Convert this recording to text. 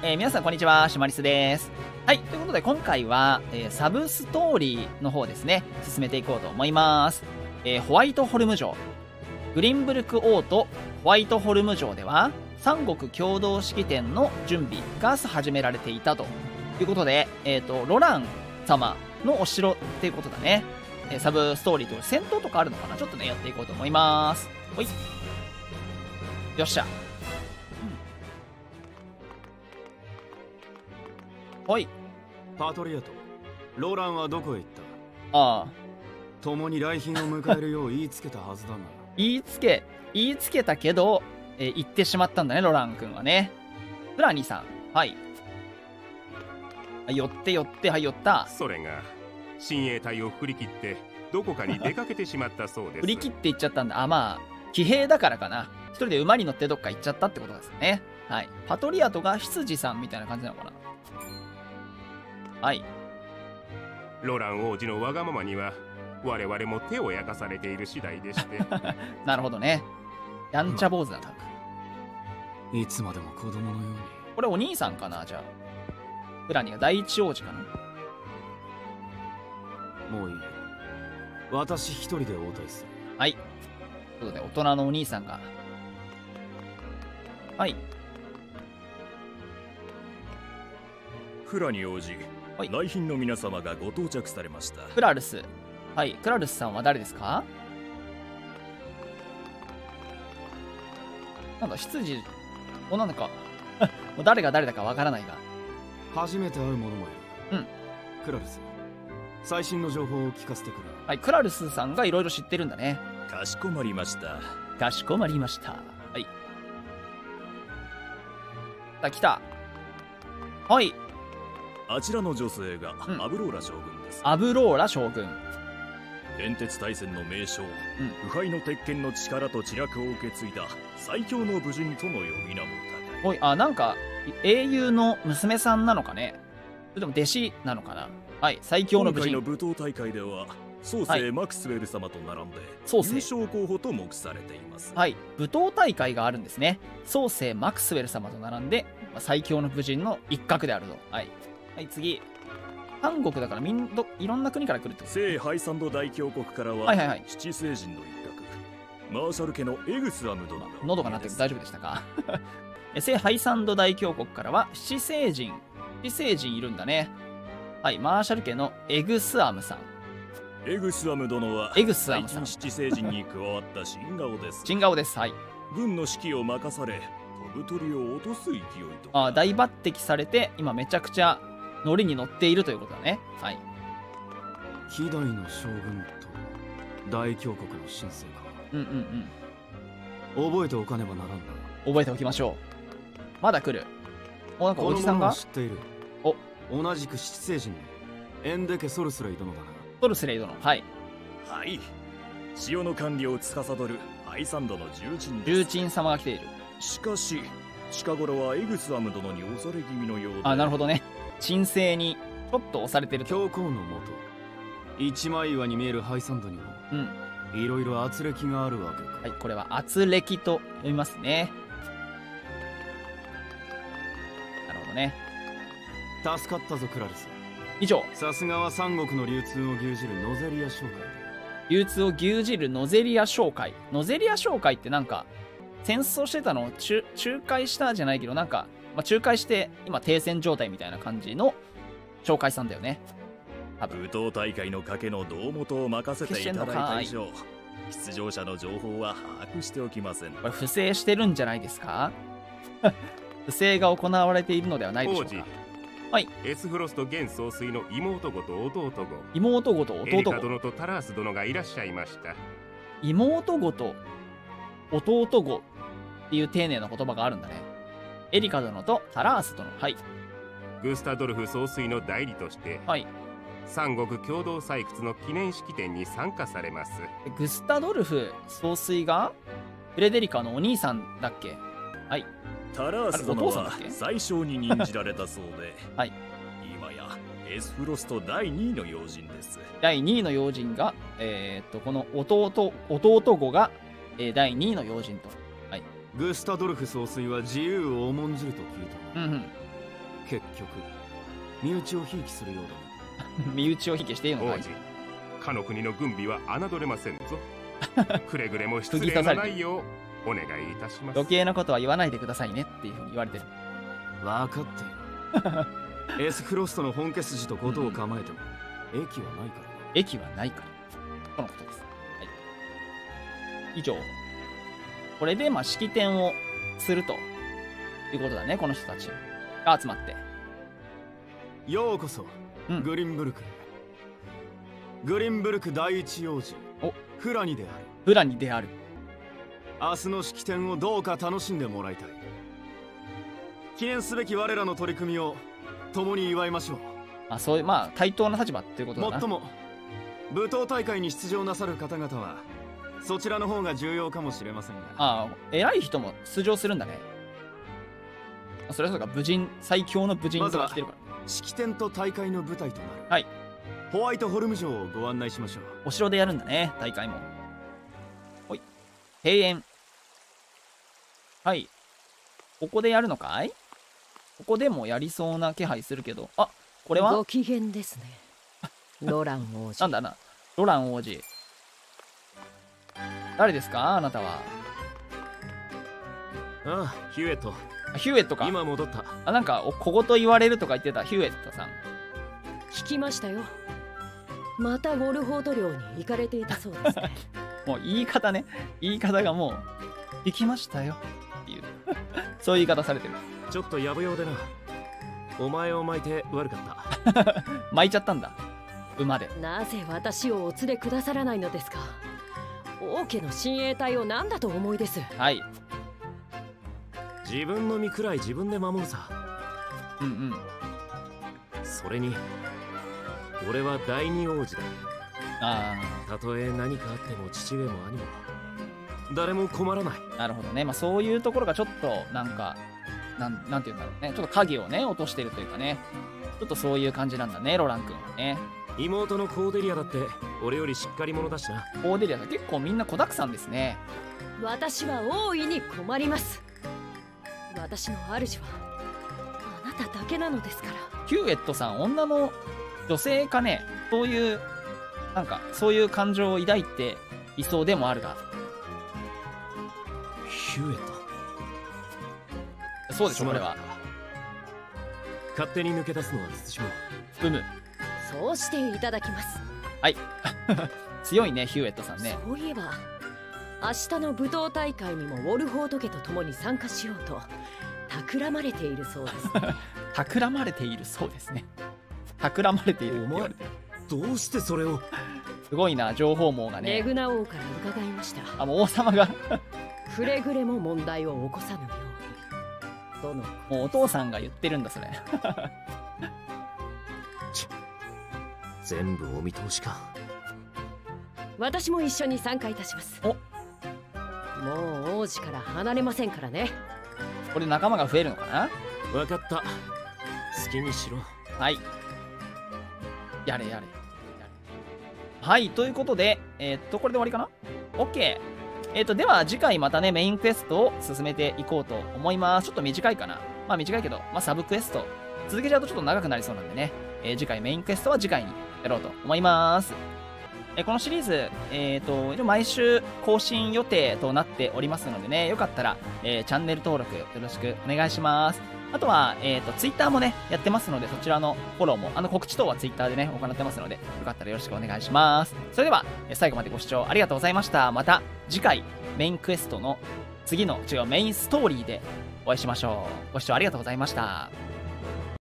皆さんこんにちは、シマリスです。はい、ということで今回は、サブストーリーの方ですね、進めていこうと思います。ホワイトホルム城。グリンブルク王都ホワイトホルム城では、三国共同式典の準備が始められていたということで、ロラン様のお城っていうことだね。サブストーリーと戦闘とかあるのかな、ちょっとね、やっていこうと思います。ほい。よっしゃ。はい。 パトリアとロランはどこへ行った？ ああ。 共に来賓を迎えるよう言いつけたはずだな。 言いつけたけど、行ってしまったんだね、ロラン君はね。フラニーさん。はい。寄って、はい、寄った。 それが、親衛隊を振り切って、どこかに出かけてしまったそうです。 振り切って行っちゃったんだ。あ、まあ、騎兵だからかな。一人で馬に乗ってどっか行っちゃったってことですね。はい。パトリアトが羊さんみたいな感じなのかな。はい。 ロラン王子のわがままには我々も手を焼かされている次第でしてなるほどね。やんちゃ坊主だな。 いつまでも子供のように。 これお兄さんかな、じゃあ。フラニが第一王子かな。 もういい。私一人で応対する。 はい。ということで、大人のお兄さんが。はい。 フラニ王子、 はい、 来賓の皆様がご到着されました。 クラルス。はい、クラルスさんは誰ですか？なんだ、羊、なんだか、もう誰が誰だかわからないが。 初めて会う者もいる。 うん。 クラルス、最新の情報を聞かせてくれ。 はい、クラルスさんがいろいろ知ってるんだね。 かしこまりました。 かしこまりました。はい。来た。はい。 あちらの女性がアブローラ将軍です。 アブローラ将軍。 電鉄大戦の名将、腐敗の鉄拳の力と知略を受け継いだ最強の武人との呼び名も高い。 おい、あ、なんか英雄の娘さんなのかね。それとも弟子なのかな。はい、最強の武人。 今回の武闘大会では宗聖マクスウェル様と並んで優勝候補と目されています。 はい、武闘大会があるんですね。宗聖マクスウェル様と並んで最強の武人の一角であると。はい。はい、次。韓国だからいろんな国から来るってこと、ね、 聖ハイサンド大教国からは、七聖人の一角、マーシャル家のエグスアム殿が。 喉が鳴って大丈夫でしたか？聖ハイサンド大教国からは七聖人いるんだね。はい、マーシャル家のエグスアムさん。 エグスアム殿はエグスアムさん、 七聖人に加わった新顔です。 新顔です。はい。 軍の指揮を任され、飛ぶ鳥を落とす勢いと。 あ、大抜擢されて今めちゃくちゃノリに乗っているということだね。はい。 希代の将軍と大教国の新生か。覚えておかねばならんな。 覚えておきましょう。まだ来る。お、なんかおじさんが知っている。 お、 同じく七聖人のエンデケソルスレイ殿だな。 ソルスレイ殿。はい。 はい。潮の管理を司るハイサンドの重鎮です。 重鎮様が来ている。 しかし近頃はエグスアム殿に押され気味のようで。 あ、なるほどね。鎮静にちょっと押されてると。 教皇のもと一枚岩に見えるハイサンドにもいろいろ圧力があるわけか。 はい、これは圧力と読みますね。なるほどね。 助かったぞクラルス。 以上。 さすがは三国の流通を牛耳るノゼリア商会。 流通を牛耳るノゼリア商会。ノゼリア商会ってなんか戦争してたのを仲介したじゃないけど、なんか、まあ、仲介して今停戦状態みたいな感じの商会さんだよね。 武闘大会の賭けの胴元を任せていただいた以上、出場者の情報は把握しておきません。 これ不正してるんじゃないですか？不正が行われているのではないでしょうか。はい。 エスフロスト現総帥の妹子と弟子。 妹子と弟子。 エリカ殿とタラース殿がいらっしゃいました。 妹子と弟子っていう丁寧な言葉があるんだね。エリカ殿とタラース殿。はい。 グスタドルフ総帥の代理として、 はい。 三国共同採掘の記念式典に参加されます。 グスタドルフ総帥がフレデリカのお兄さんだっけ？はい。 タラース殿は最小に任じられたそうで、 はい。 今やエスフロスト第2位の要人です。 第2位の要人が、この弟子が、第2位の要人と。はい。 グスタドルフ総帥は自由を重んじると聞いた。 結局身内をひいきするようだ身内を引きしていいのかい。 王子、かの国の軍備は侮れませんぞ。くれぐれも失礼のないようお願いいたします。 余計なことは言わないでくださいねっていうふうに言われてる。 分かっている。エスフロストの本家筋とことを構えても、駅はないから。 駅はないからとのことです。はい、以上。これでまあ式典をするということだね。この人たちが集まって。 ようこそ、グリンブルクへ。グリンブルク第一王子フラニである。 フラニである。 明日の式典をどうか楽しんでもらいたい。記念すべき我らの取り組みを共に祝いましょう。 あ、そういう、まあ対等な立場っていうことだな。 もっとも舞踏大会に出場なさる方々はそちらの方が重要かもしれませんが。 ああ、偉い人も出場するんだね。それはそうか、武人、最強の武人とか来てるから。 式典と大会の舞台となる、 はい、 ホワイトホルム城をご案内しましょう。 お城でやるんだね、大会も。ほい。閉園。はい。ここでやるのかい？ここでもやりそうな気配するけど。あ、これはご機嫌ですね。ロラン王子。 なんだな、ロラン王子。誰ですか、あなたは。 ああ、ヒューエット。 ヒューエットか。 今戻った。 あ、なんか小言言われるとか言ってたヒューエットさん。 聞きましたよ。またウォルホート領に行かれていたそうですね。 もう言い方ね、言い方がもう行きましたよっていうそういう言い方されてる。 ちょっとやぶようでな。お前を巻いて悪かった巻いちゃったんだ、馬で。 なぜ私をお連れくださらないのですか。王家の親衛隊を何だと思いです。 はい、 自分の身くらい自分で守るさ。 うんうん。 それに俺は第二王子だ。 ああ、たとえ何かあっても父上も兄も誰も困らない。 なるほどね。まあそういうところがちょっとなんかなんていうんだろうね、ちょっと影をね落としてるというかね、ちょっとそういう感じなんだね、ロラン君はね。 妹のコーデリアだって俺よりしっかり者だしな。 コーデリアさん結構みんな子だくさんですね。 私は大いに困ります。私の主はあなただけなのですから。 ヒューエットさん、女の女性かね、そういうなんかそういう感情を抱いていそうでもあるが。 ヒューエット、 そうでしょ、これは。 勝手に抜け出すのは慎もう。 うむ。 そうしていただきます。 はい強いね、ヒューエットさんね。 そういえば明日の舞踏大会にもウォルホート家と共に参加しようと企まれているそうです、ね、 企まれているそうですね。企まれている。 お前どうしてそれを。 すごいな、情報網がね。 レグナ王から伺いました。 あ、もう王様がくれぐれも問題を起こさぬように。 もうお父さんが言ってるんだそれ全部お見通しか。 私も一緒に参加いたします。もう王子から離れませんからね。 これ仲間が増えるのかな。 分かった、好きにしろ。 はい、やれやれ。はい、ということでこれで終わりかな。 OK。では次回またねメインクエストを進めていこうと思います。ちょっと短いかな。まあ短いけど、まあサブクエスト続けちゃうとちょっと長くなりそうなんでね、次回メインクエストは次回にやろうと思います。このシリーズ、毎週更新予定となっておりますのでね、よかったら、チャンネル登録よろしくお願いします。あとは、ツイッターもね、やってますので、そちらのフォローも、告知等はツイッターでね、行ってますので、よかったらよろしくお願いします。それでは、最後までご視聴ありがとうございました。また次回、メインクエストのメインストーリーでお会いしましょう。ご視聴ありがとうございました。